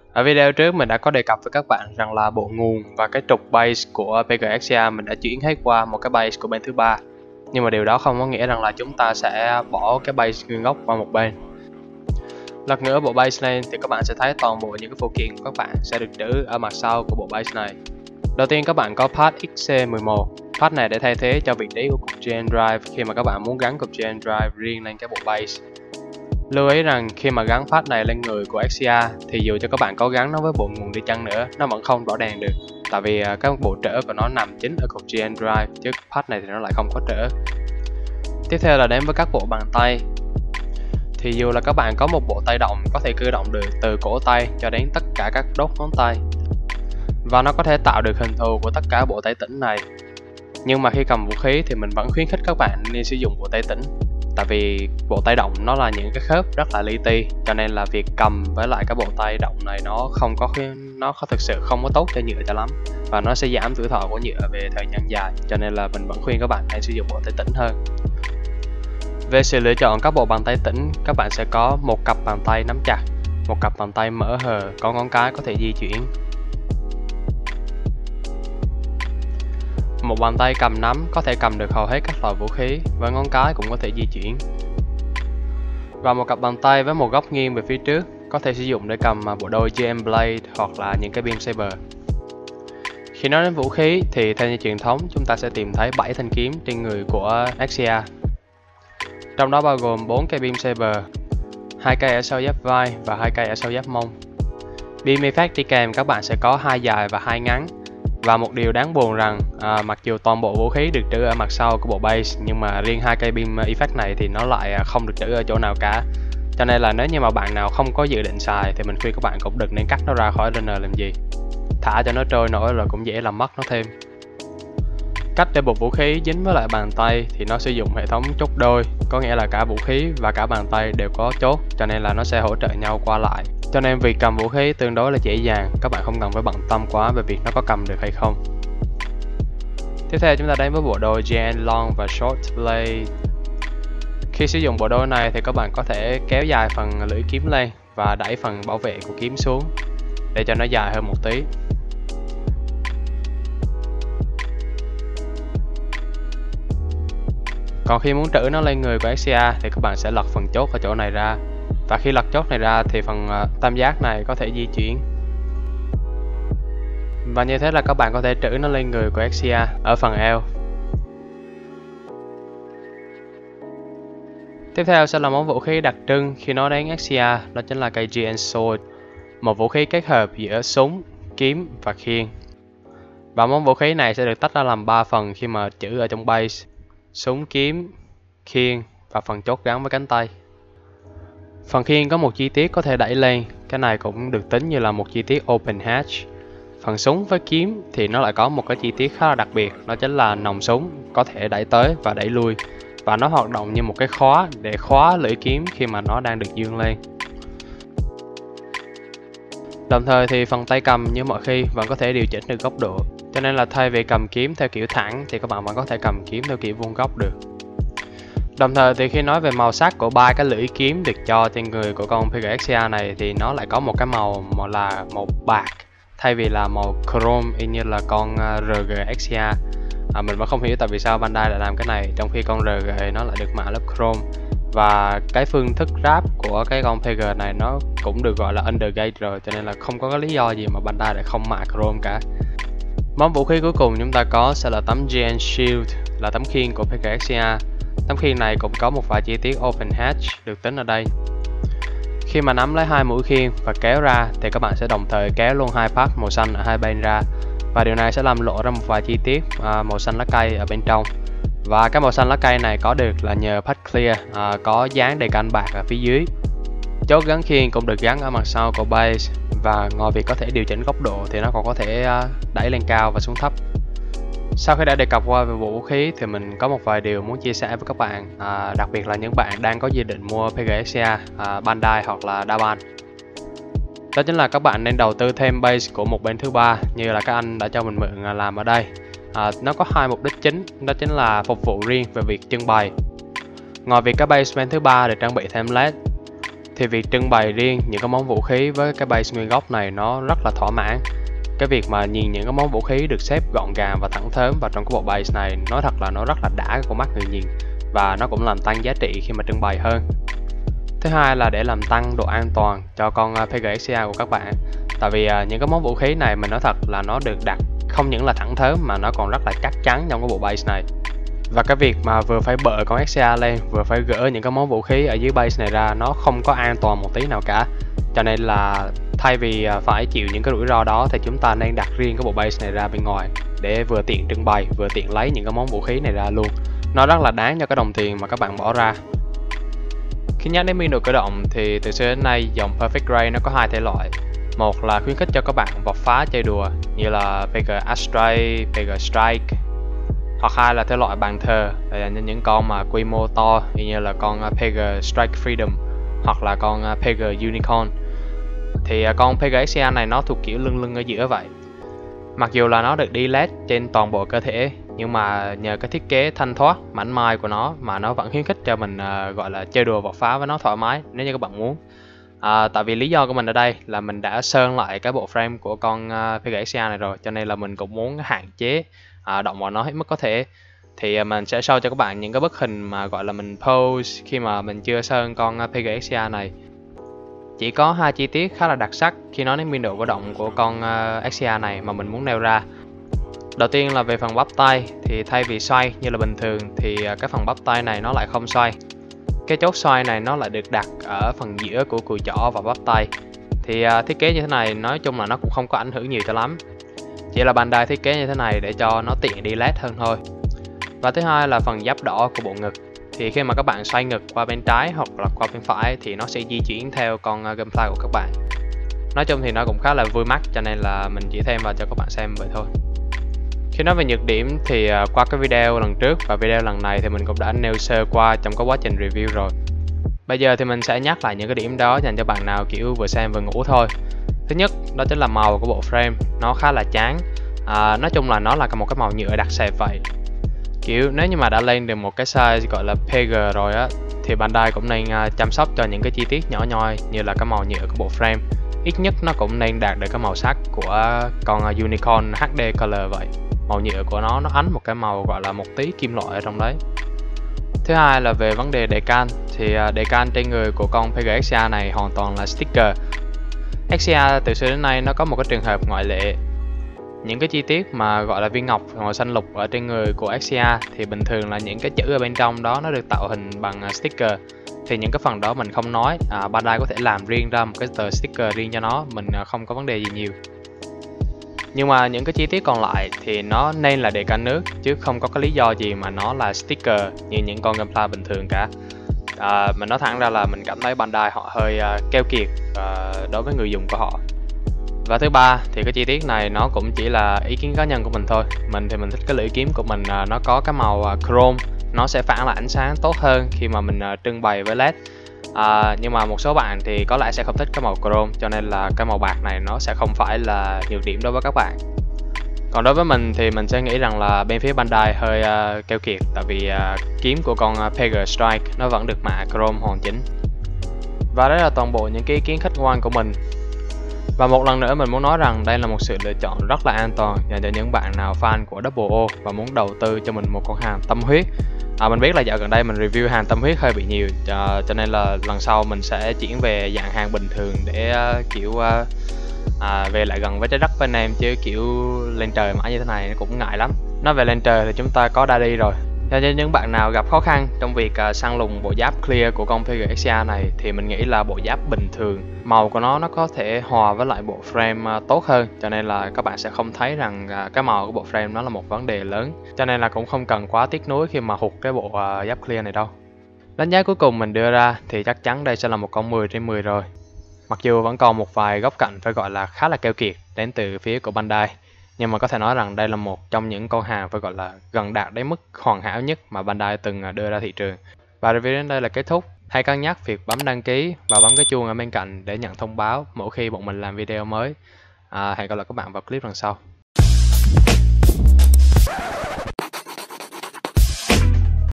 Ở video trước mình đã có đề cập với các bạn rằng là bộ nguồn và cái trục base của PGXia mình đã chuyển hết qua một cái base của bên thứ ba. Nhưng mà điều đó không có nghĩa rằng là chúng ta sẽ bỏ cái base nguyên gốc qua một bên. Lật ngửa bộ base lên thì các bạn sẽ thấy toàn bộ những cái phụ kiện của các bạn sẽ được trữ ở mặt sau của bộ base này. Đầu tiên các bạn có pad XC11. Pad này để thay thế cho vị trí của cục GN Drive khi mà các bạn muốn gắn cục GN Drive riêng lên cái bộ base. Lưu ý rằng khi mà gắn pad này lên người của Xia thì dù cho các bạn có gắn nó với bộ nguồn đi chăng nữa, nó vẫn không rõ ràng được. Tại vì các bộ trở của nó nằm chính ở cục GN Drive, chứ pad này thì nó lại không có trở. Tiếp theo là đến với các bộ bàn tay. Thì dù là các bạn có một bộ tay động có thể cử động được từ cổ tay cho đến tất cả các đốt ngón tay, và nó có thể tạo được hình thù của tất cả bộ tay tĩnh này. Nhưng mà khi cầm vũ khí thì mình vẫn khuyến khích các bạn nên sử dụng bộ tay tĩnh. Tại vì bộ tay động nó là những cái khớp rất là li ti, cho nên là việc cầm với lại cái bộ tay động này nó thực sự không có tốt cho nhựa cho lắm, và nó sẽ giảm tuổi thọ của nhựa về thời gian dài, cho nên là mình vẫn khuyên các bạn hãy sử dụng bộ tay tĩnh hơn. Về sự lựa chọn các bộ bàn tay tĩnh, các bạn sẽ có một cặp bàn tay nắm chặt, một cặp bàn tay mở hờ có ngón cái có thể di chuyển, một bàn tay cầm nắm có thể cầm được hầu hết các loại vũ khí và ngón cái cũng có thể di chuyển, và một cặp bàn tay với một góc nghiêng về phía trước có thể sử dụng để cầm bộ đôi GM Blade hoặc là những cái beam saber. Khi nói đến vũ khí thì theo như truyền thống chúng ta sẽ tìm thấy 7 thanh kiếm trên người của Xia. Trong đó bao gồm 4 cây beam saber, 2 cây ở sau giáp vai và 2 cây ở sau giáp mông. Beam effect đi kèm các bạn sẽ có 2 dài và 2 ngắn. Và một điều đáng buồn rằng mặc dù toàn bộ vũ khí được trữ ở mặt sau của bộ base, nhưng mà riêng 2 cây beam effect này thì nó lại không được trữ ở chỗ nào cả. Cho nên là nếu như mà bạn nào không có dự định xài thì mình khuyên các bạn cũng đừng nên cắt nó ra khỏi runner làm gì. Thả cho nó trôi nổi rồi cũng dễ làm mất nó thêm. Cách để buộc vũ khí dính với lại bàn tay thì nó sử dụng hệ thống chốt đôi, có nghĩa là cả vũ khí và cả bàn tay đều có chốt, cho nên là nó sẽ hỗ trợ nhau qua lại. Cho nên việc cầm vũ khí tương đối là dễ dàng, các bạn không cần phải bận tâm quá về việc nó có cầm được hay không. Tiếp theo chúng ta đến với bộ đôi GN Long và Short Blade. Khi sử dụng bộ đôi này thì các bạn có thể kéo dài phần lưỡi kiếm lên và đẩy phần bảo vệ của kiếm xuống để cho nó dài hơn một tí. Còn khi muốn trữ nó lên người của Xia thì các bạn sẽ lật phần chốt ở chỗ này ra. Và khi lật chốt này ra thì phần tam giác này có thể di chuyển. Và như thế là các bạn có thể trữ nó lên người của Xia ở phần eo. Tiếp theo sẽ là món vũ khí đặc trưng khi nói đến Xia, đó chính là cây GN Sword, một vũ khí kết hợp giữa súng, kiếm và khiên. Và món vũ khí này sẽ được tách ra làm 3 phần khi mà trữ ở trong base: súng, kiếm, khiên và phần chốt gắn với cánh tay. Phần khiên có một chi tiết có thể đẩy lên, cái này cũng được tính như là một chi tiết open hatch. Phần súng với kiếm thì nó lại có một cái chi tiết khá là đặc biệt, đó chính là nòng súng có thể đẩy tới và đẩy lui, và nó hoạt động như một cái khóa để khóa lưỡi kiếm khi mà nó đang được dương lên. Đồng thời thì phần tay cầm như mọi khi vẫn có thể điều chỉnh được góc độ, cho nên là thay vì cầm kiếm theo kiểu thẳng thì các bạn vẫn có thể cầm kiếm theo kiểu vuông góc được. Đồng thời thì khi nói về màu sắc của 3 cái lưỡi kiếm được cho trên người của con PGXia này thì nó lại có một cái màu là màu bạc thay vì là màu chrome y như là con RGXia. Mình vẫn không hiểu tại vì sao Bandai lại làm cái này trong khi con RG nó lại được mạ lớp chrome. Và cái phương thức ráp của cái con PG này nó cũng được gọi là undergate rồi, cho nên là không có cái lý do gì mà Bandai lại không mạ chrome cả. Món vũ khí cuối cùng chúng ta có sẽ là tấm GN Shield, là tấm khiên của PGXia. Tấm khiên này cũng có một vài chi tiết open hatch được tính ở đây. Khi mà nắm lấy 2 mũi khiên và kéo ra thì các bạn sẽ đồng thời kéo luôn 2 part màu xanh ở hai bên ra, và điều này sẽ làm lộ ra một vài chi tiết màu xanh lá cây ở bên trong. Và cái màu xanh lá cây này có được là nhờ pad clear có dán đề can bạc ở phía dưới. Chốt gắn khiên cũng được gắn ở mặt sau của base, và ngoài việc có thể điều chỉnh góc độ thì nó còn có thể đẩy lên cao và xuống thấp. Sau khi đã đề cập qua về bộ vũ khí thì mình có một vài điều muốn chia sẻ với các bạn, đặc biệt là những bạn đang có dự định mua PGXia, Bandai hoặc là Daban. Đó chính là các bạn nên đầu tư thêm base của một bên thứ ba như là các anh đã cho mình mượn làm ở đây. Nó có 2 mục đích chính, đó chính là phục vụ riêng về việc trưng bày. Ngoài việc các base bên thứ ba được trang bị thêm LED thì việc trưng bày riêng những cái món vũ khí với cái base nguyên gốc này nó rất là thỏa mãn. Cái việc mà nhìn những cái món vũ khí được xếp gọn gàng và thẳng thớm vào trong cái bộ base này, nói thật là nó rất là đã cái con mắt người nhìn, và nó cũng làm tăng giá trị khi mà trưng bày hơn. Thứ hai là để làm tăng độ an toàn cho con PGXCR của các bạn. Tại vì những cái món vũ khí này mình nói thật là nó được đặt không những là thẳng thớm mà nó còn rất là chắc chắn trong cái bộ base này. Và cái việc mà vừa phải bợ con XCR lên, vừa phải gỡ những cái món vũ khí ở dưới base này ra, nó không có an toàn một tí nào cả. Cho nên là thay vì phải chịu những cái rủi ro đó thì chúng ta nên đặt riêng cái bộ base này ra bên ngoài để vừa tiện trưng bày, vừa tiện lấy những cái món vũ khí này ra luôn. Nó rất là đáng cho cái đồng tiền mà các bạn bỏ ra. Khi nhắc đến biên độ khởi động thì từ xưa đến nay dòng Perfect Grey nó có hai thể loại. Một là khuyến khích cho các bạn vọt phá chơi đùa như là PG Astray, PG Strike. Hoặc hai là thể loại bàn thờ, là những con mà quy mô to như là con PG Strike Freedom hoặc là con PG Unicorn. Thì con PG XCR này nó thuộc kiểu lưng ở giữa vậy. Mặc dù là nó được đi LED trên toàn bộ cơ thể, nhưng mà nhờ cái thiết kế thanh thoát, mảnh mai của nó mà nó vẫn khuyến khích cho mình gọi là chơi đùa vọt phá với nó thoải mái nếu như các bạn muốn. Tại vì lý do của mình ở đây là mình đã sơn lại cái bộ frame của con PG XCR này rồi, cho nên là mình cũng muốn hạn chế động vào nó hết mức có thể. Thì mình sẽ show cho các bạn những cái bức hình mà gọi là mình pose khi mà mình chưa sơn con PG XCR này. Chỉ có hai chi tiết khá là đặc sắc khi nói đến biên độ khởi động của con XCR này mà mình muốn nêu ra. Đầu tiên là về phần bắp tay, thì thay vì xoay như là bình thường thì cái phần bắp tay này nó lại không xoay. Cái chốt xoay này nó lại được đặt ở phần giữa của cùi chỏ và bắp tay. Thì thiết kế như thế này nói chung là nó cũng không có ảnh hưởng nhiều cho lắm. Chỉ là Bandai thiết kế như thế này để cho nó tiện đi LED hơn thôi. Và thứ hai là phần giáp đỏ của bộ ngực. Thì khi mà các bạn xoay ngực qua bên trái hoặc là qua bên phải thì nó sẽ di chuyển theo con gameplay của các bạn. Nói chung thì nó cũng khá là vui mắt, cho nên là mình chỉ thêm vào cho các bạn xem vậy thôi. Khi nói về nhược điểm thì qua cái video lần trước và video lần này thì mình cũng đã nêu sơ qua trong cái quá trình review rồi. Bây giờ thì mình sẽ nhắc lại những cái điểm đó dành cho bạn nào kiểu vừa xem vừa ngủ thôi. Thứ nhất đó chính là màu của bộ frame, nó khá là chán. Nói chung là nó là một cái màu nhựa đặc sệt vậy. Kiểu nếu như mà đã lên được một cái size gọi là PG rồi á, thì Bandai cũng nên chăm sóc cho những cái chi tiết nhỏ nhoi như là cái màu nhựa của bộ frame. Ít nhất nó cũng nên đạt được cái màu sắc của con Unicorn HD Color vậy. Màu nhựa của nó ánh một cái màu gọi là một tí kim loại ở trong đấy. Thứ hai là về vấn đề decal, thì decal trên người của con PG XCR này hoàn toàn là sticker. XCR từ xưa đến nay nó có một cái trường hợp ngoại lệ. Những cái chi tiết mà gọi là viên ngọc màu xanh lục ở trên người của XCR thì bình thường là những cái chữ ở bên trong đó nó được tạo hình bằng sticker. Thì những cái phần đó mình không nói, Bandai có thể làm riêng ra một cái tờ sticker riêng cho nó, mình không có vấn đề gì nhiều. Nhưng mà những cái chi tiết còn lại thì nó nên là decal nước, chứ không có cái lý do gì mà nó là sticker như những con gameplay bình thường cả. Mình nói thẳng ra là mình cảm thấy Bandai họ hơi keo kiệt đối với người dùng của họ. Và thứ ba thì cái chi tiết này nó cũng chỉ là ý kiến cá nhân của mình thôi. Mình thì mình thích cái lưỡi kiếm của mình nó có cái màu chrome, nó sẽ phản lại ánh sáng tốt hơn khi mà mình trưng bày với LED. Nhưng mà một số bạn thì có lẽ sẽ không thích cái màu chrome, cho nên là cái màu bạc này nó sẽ không phải là nhược điểm đối với các bạn. Còn đối với mình thì mình sẽ nghĩ rằng là bên phía Bandai hơi keo kiệt, tại vì kiếm của con PG Strike nó vẫn được mạ chrome hoàn chỉnh. Và đấy là toàn bộ những cái ý kiến khách quan của mình. Và một lần nữa mình muốn nói rằng đây là một sự lựa chọn rất là an toàn dành cho những bạn nào fan của Double O và muốn đầu tư cho mình một con hàng tâm huyết. Mình biết là dạo gần đây mình review hàng tâm huyết hơi bị nhiều, cho nên là lần sau mình sẽ chuyển về dạng hàng bình thường để kiểu về lại gần với trái đất với anh em, chứ kiểu lên trời mãi như thế này cũng ngại lắm. Nói về lên trời thì chúng ta có Daddy rồi. Cho nên những bạn nào gặp khó khăn trong việc săn lùng bộ giáp clear của con PG XCR này thì mình nghĩ là bộ giáp bình thường, màu của nó có thể hòa với lại bộ frame tốt hơn, cho nên là các bạn sẽ không thấy rằng cái màu của bộ frame nó là một vấn đề lớn, cho nên là cũng không cần quá tiếc nuối khi mà hụt cái bộ giáp clear này đâu. Đánh giá cuối cùng mình đưa ra thì chắc chắn đây sẽ là một con 10 trên 10 rồi. Mặc dù vẫn còn một vài góc cạnh phải gọi là khá là keo kiệt đến từ phía của Bandai, nhưng mà có thể nói rằng đây là một trong những con hàng phải gọi là gần đạt đến mức hoàn hảo nhất mà Bandai từng đưa ra thị trường. Và review đến đây là kết thúc. Hãy cân nhắc việc bấm đăng ký và bấm cái chuông ở bên cạnh để nhận thông báo mỗi khi bọn mình làm video mới. Hẹn gặp lại các bạn vào clip lần sau.